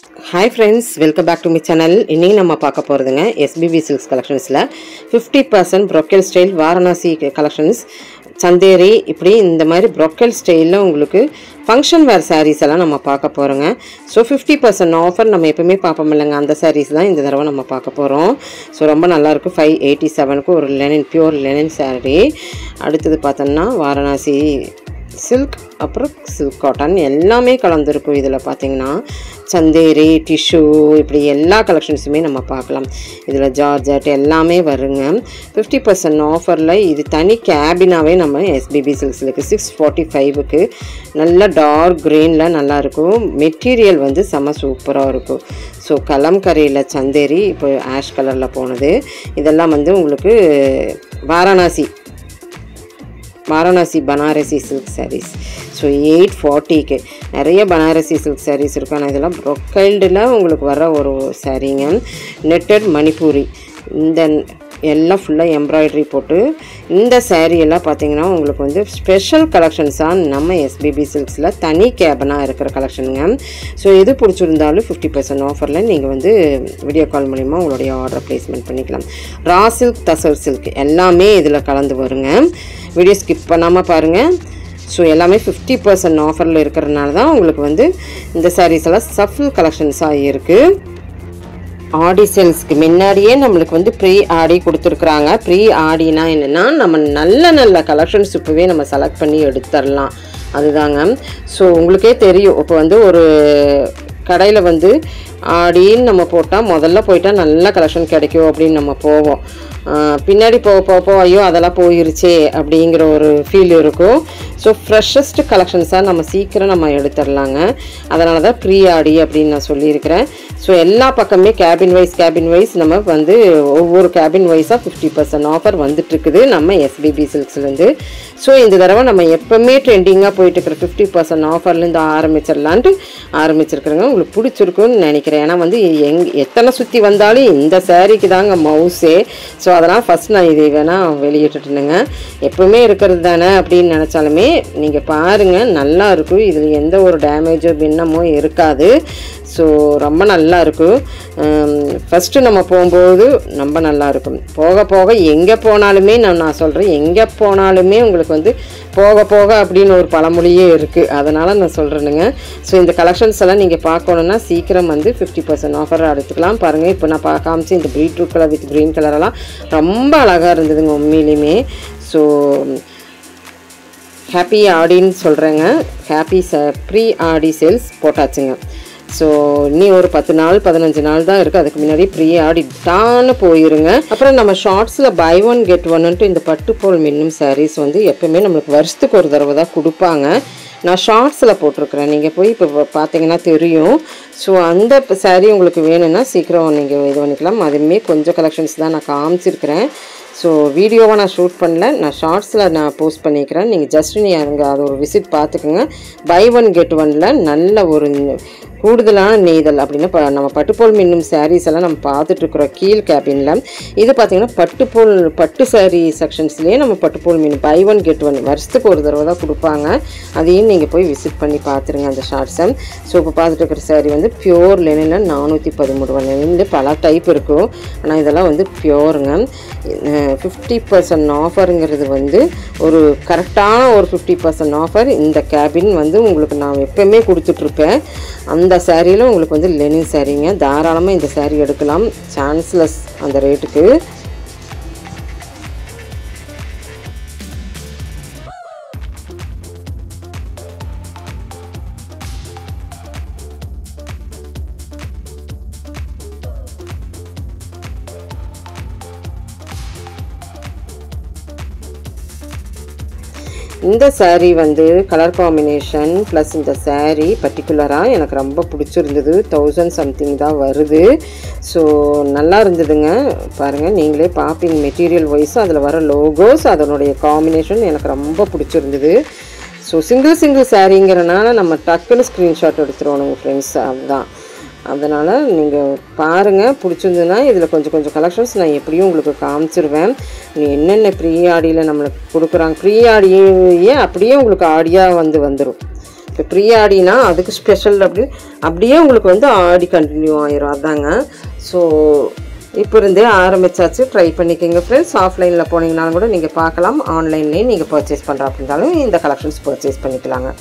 Hi friends, welcome back to my channel. இன்னைக்கு நம்ம பார்க்க போறதுங்க SBB Silks collectionsல 50% brocade style Varanasi collections Chanderi இப்படி இந்த மாதிரி brocade ஸ்டைல்ல உங்களுக்கு function wear sarees எல்லாம் நம்ம பார்க்க போறோங்க. So 50% offer நம்ம எப்பவுமே பாப்போம் இல்லங்க, அந்த sarees தான் இந்த தடவை நம்ம பார்க்க போறோம். So ரொம்ப நல்லா இருக்கு. 587 க்கு ஒரு linen pure linen saree. அடுத்து பார்த்தோம்னா வாரணாசி silk அப்புறம் silk cotton எல்லாமே கலந்துருக்கு. இதில் பார்த்தீங்கன்னா சந்தேரி டிஷ்யூ இப்படி எல்லா கலெக்ஷன்ஸுமே நம்ம பார்க்கலாம். இதில் ஜார்ஜெட் எல்லாமே வருங்க. 50% ஆஃபரில் இது தனி கேபினாவே நம்ம SBB சில்க்ஸில் இருக்குது. 645க்கு நல்ல டார்க் க்ரீனில் நல்லாயிருக்கும். மெட்டீரியல் வந்து செம்ம சூப்பராக இருக்கும். ஸோ கலம்கரியில் சந்தேரி இப்போ ஆஷ் கலரில் போனது. இதெல்லாம் வந்து உங்களுக்கு Varanasi Banarasi silk saris. So 840க்கு நிறைய பனாரசி சில்க் சாரீஸ் இருக்கும். ஆனால் இதெல்லாம் ப்ரொக்கைல்டில் உங்களுக்கு வர ஒரு சாரீங்க. நெட்டட் மணிப்பூரி இந்த எல்லாம் ஃபுல்லாக எம்ப்ராய்டரி போட்டு இந்த சாரியெல்லாம் பார்த்தீங்கன்னா உங்களுக்கு வந்து ஸ்பெஷல் கலெக்ஷன்ஸாக நம்ம SBB சில்க்ஸில் தனி கேபனாக இருக்கிற கலெக்ஷனுங்க. ஸோ எது பிடிச்சிருந்தாலும் 50% ஆஃபரில் நீங்கள் வந்து வீடியோ கால் மூலிமா உங்களுடைய ஆர்டர் ப்ளேஸ்மெண்ட் பண்ணிக்கலாம். ரா சில்க் தசர் சில்க் எல்லாமே இதில் கலந்து வருங்க. வீடியோ ஸ்கிப் பண்ணாமல் பாருங்கள். ஸோ எல்லாமே 50% ஆஃபரில் இருக்கிறதுனால தான் உங்களுக்கு வந்து இந்த சாரீஸ் எல்லாம் சஃபில் கலெக்ஷன்ஸாக இருக்குது. ஆடி சேல்ஸ்க்கு முன்னாடியே நம்மளுக்கு வந்து ப்ரீ ஆடி கொடுத்துருக்குறாங்க. ப்ரீ ஆடினா என்னென்னா நம்ம நல்ல கலெக்ஷன்ஸ் இப்போவே நம்ம செலக்ட் பண்ணி எடுத்துடலாம், அதுதாங்க. ஸோ உங்களுக்கே தெரியும், இப்போ வந்து ஒரு கடையில் வந்து ஆடின்னு நம்ம போட்டால் முதல்ல போயிட்டால் நல்ல கலெக்ஷன் கிடைக்கும் அப்படின்னு நம்ம போவோம். பின்னாடி போக ஐயோ அதெல்லாம் போயிருச்சே அப்படிங்கிற ஒரு ஃபீல் இருக்கும். ஸோ ஃப்ரெஷ்ஷஸ்ட் கலெக்ஷன்ஸாக நம்ம சீக்கிரம் நம்ம எடுத்துடலாங்க. அதனால தான் ப்ரீ ஆடி அப்படின்னு நான் சொல்லியிருக்கிறேன். ஸோ எல்லா பக்கமே கேபின் வைஸ் நம்ம வந்து ஒவ்வொரு கேபின் வைஸாக 50% ஆஃபர் வந்துட்டுருக்குது நம்ம SBB சில்க்ஸ்லேருந்து. ஸோ இந்த தடவை நம்ம எப்போவுமே ட்ரெண்டிங்காக போயிட்டுருக்குற 50% ஆஃபர்லேருந்து ஆரம்பிச்சிருக்கிறேங்க. உங்களுக்கு பிடிச்சிருக்குன்னு நினைக்கிறேன். ஏன்னா வந்து எத்தனை சுற்றி வந்தாலும் இந்த சாரீக்கு தாங்க மவுஸே. ஸோ அதனால் ஃபஸ்ட் நான் இதை வேணால் வெளியிட்டுட்டுனுங்க. எப்போவுமே இருக்கிறது தானே அப்படின்னு நினச்சாலுமே நீங்கள் பாருங்கள், நல்லா இருக்கும். இதில் எந்த ஒரு டேமேஜோ பின்னமோ இருக்காது. ஸோ ரொம்ப நல்லா இருக்கும். ஃபஸ்ட்டு நம்ம போகும்போது ரொம்ப நல்லாயிருக்கும். போக எங்கே போனாலுமே நான் சொல்கிறேன், எங்கே போனாலுமே உங்களுக்கு வந்து போக அப்படின்னு ஒரு பழமொழியே இருக்குது. அதனால் நான் சொல்கிறேனுங்க. ஸோ இந்த கலெக்ஷன்ஸ் எல்லாம் நீங்கள் பார்க்கணுன்னா சீக்கிரம் வந்து 50% ஆஃபர் எடுத்துக்கலாம். பாருங்கள், இப்போ நான் காமிச்சு இந்த பீட்ரூட் கலர் வித் க்ரீன் கலரெல்லாம் ரொம்ப அழகாக இருந்ததுங்க உண்மையிலுமே. ஸோ ஹாப்பி ஆடின்னு சொல்கிறேங்க. ப்ரீ ஆடி சேல்ஸ் போட்டாச்சுங்க. ஸோ இன்னி ஒரு 10 நாள் 15 நாள் தான் இருக்குது. அதுக்கு முன்னாடி ப்ரீ ஆடிட்டான்னு போயிருங்க. அப்புறம் நம்ம ஷார்ட்ஸில் பை ஒன் கெட் ஒன்னுட்டு இந்த பட்டுப்போல் மின்னும் சாரீஸ் வந்து எப்போவுமே நம்மளுக்கு வருஷத்துக்கு ஒரு தடவை தான் கொடுப்பாங்க. நான் ஷார்ட்ஸில் போட்டிருக்கிறேன், நீங்கள் போய் இப்போ பார்த்தீங்கன்னா தெரியும். ஸோ அந்த சாரீ உங்களுக்கு வேணும்னா சீக்கிரம் நீங்கள் இது பண்ணிக்கலாம். அதுவுமே கொஞ்சம் கலெக்ஷன்ஸ் தான் நான் காமிச்சிருக்கிறேன். ஸோ வீடியோவை நான் ஷூட் பண்ணல, நான் ஷார்ட்ஸில் நான் போஸ்ட் பண்ணிக்கிறேன். நீங்கள் ஜஸ்ட் நீங்கள் அதை ஒரு விசிட் பார்த்துக்குங்க. பை ஒன் கெட் ஒன்னில் நல்ல ஒரு கூடுதலான நெய்தல் அப்படின்னு நம்ம பட்டுப்போல் மின்னும் சாரீஸ் எல்லாம் நம்ம பார்த்துட்ருக்குறோம் கீழ் கேபினில். இது பார்த்திங்கன்னா பட்டு சாரீ செக்ஷன்ஸ்லேயே நம்ம பட்டுப்போல் மீன் பை ஒன் கெட் ஒன் வருஷத்துக்கு ஒரு தடவை தான் கொடுப்பாங்க. அதையும் நீங்கள் போய் விசிட் பண்ணி பார்த்துருங்க அந்த ஷார்ட்ஸை. ஸோ இப்போ பார்த்துட்டு இருக்கிற சாரீ வந்து பியோர் லெனினில் 413 லெனினில் பல டைப் இருக்கும். ஆனால் இதெல்லாம் வந்து பியோருங்க. 50% ஆஃபருங்கிறது வந்து ஒரு கரெக்டான ஒரு 50% ஆஃபர். இந்த கேபின் வந்து உங்களுக்கு நான் எப்போவுமே கொடுத்துட்ருப்பேன். அந்த சாரியில் உங்களுக்கு வந்து லெனின் சாரீங்க. தாராளமாக இந்த சாரீ எடுக்கலாம், சான்ஸ்லெஸ் அந்த ரேட்டுக்கு. இந்த சாரீ வந்து கலர் காம்பினேஷன் ப்ளஸ் இந்த சாரீ பர்டிகுலராக எனக்கு ரொம்ப பிடிச்சிருந்தது. 1000 சம்திங் தான் வருது. ஸோ நல்லா இருந்ததுங்க. பாருங்கள், நீங்களே பார்ப்பீங்க மெட்டீரியல் வைஸும் அதில் வர லோகோஸ் அதனுடைய காம்பினேஷன் எனக்கு ரொம்ப பிடிச்சிருந்தது. ஸோ சிங்கிள் சாரீங்கிறனால நம்ம டக்குன்னு ஸ்க்ரீன்ஷாட் எடுத்துருவோம் ஃப்ரெண்ட்ஸ். அதுதான் அதனால் நீங்கள் பாருங்கள், பிடிச்சிருந்ததுன்னா இதில் கொஞ்சம் கலெக்ஷன்ஸ் நான் எப்படியும் உங்களுக்கு காமிச்சிருவேன். என்னென்ன ப்ரீ ஆடியில் நம்மளுக்கு கொடுக்குறாங்க, ப்ரீ ஆடியே அப்படியே உங்களுக்கு ஆடியாக வந்துடும். இப்போ ப்ரீ ஆடினா அதுக்கு ஸ்பெஷல் அப்படியே உங்களுக்கு வந்து ஆடி கண்டினியூ ஆயிரும் அதாங்க. ஸோ இப்போ இருந்தே ஆரம்பிச்சாச்சு, ட்ரை பண்ணிக்கோங்க ஃப்ரெண்ட்ஸ். ஆஃப்லைனில் போனீங்கனாலும் கூட நீங்கள் பார்க்கலாம், ஆன்லைன்லேயும் நீங்கள் பர்ச்சேஸ் பண்ணுறா அப்படின்னாலும் இந்த கலெக்ஷன்ஸ் பர்ச்சேஸ் பண்ணிக்கலாங்க.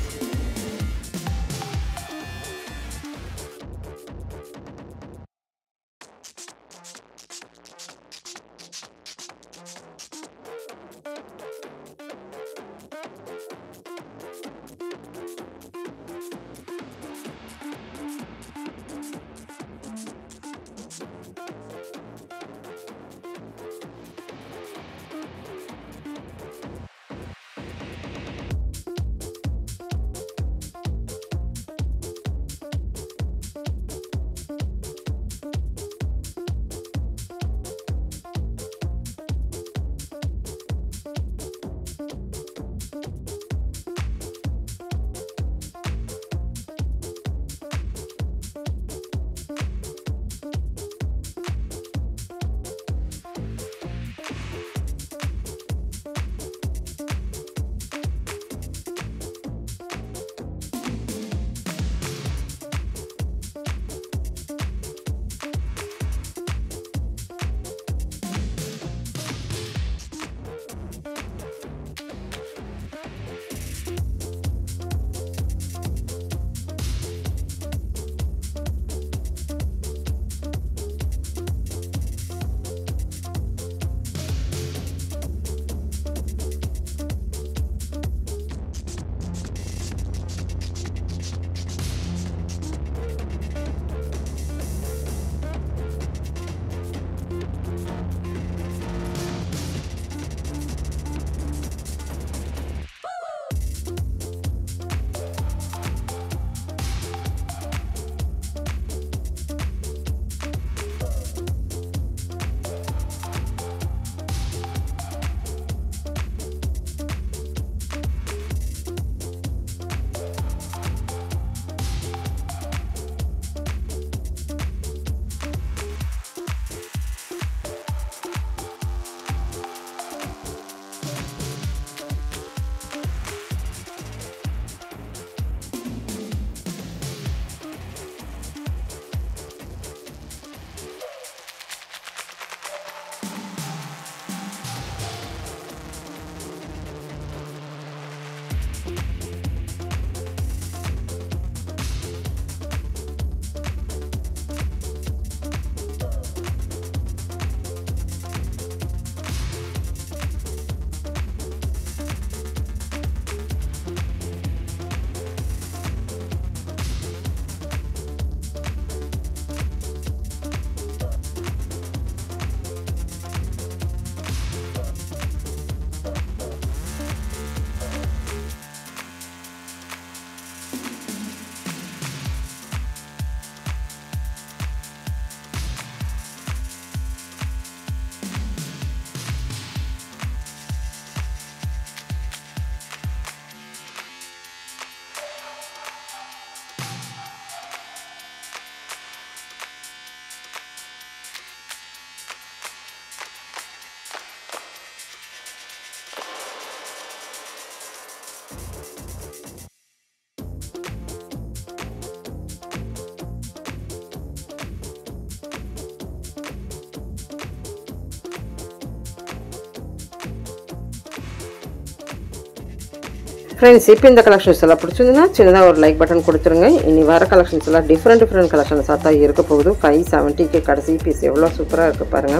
ஃப்ரெண்ட்ஸ், இப்போ இந்த கலெக்ஷன்ஸ் எல்லாம் பிடிச்சிருந்துன்னா சின்னதாக ஒரு லைக் பட்டன் கொடுத்துருங்க. இனி வர கலெக்ஷன்ஸ் எல்லாம் டிஃப்ரெண்ட் கலெக்ஷன்ஸாக தான் இருக்க போகுது. 570க்கு கடைசி பீஸ் எவ்வளோ சூப்பராக இருக்குது பாருங்கள்.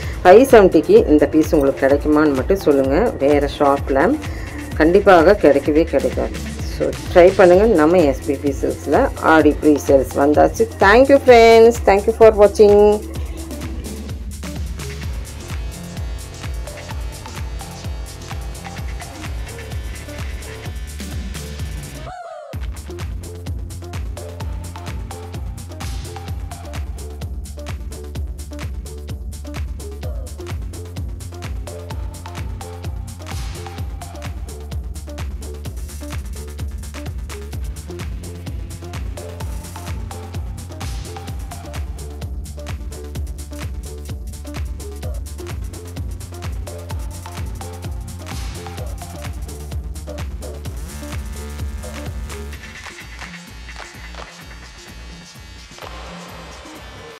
570க்கு இந்த பீஸ் உங்களுக்கு கிடைக்குமான்னு மட்டும் சொல்லுங்கள். வேறு ஷாப்பில் கண்டிப்பாக கிடைக்கவே கிடைக்காது. ஸோ ட்ரை பண்ணுங்கள். நம்ம எஸ்பிபி சில்க்ஸில் ஆடி ப்ரீ சேல்ஸ் வந்தாச்சு. தேங்க்யூ ஃப்ரெண்ட்ஸ், தேங்க்யூ ஃபார் வாட்சிங்.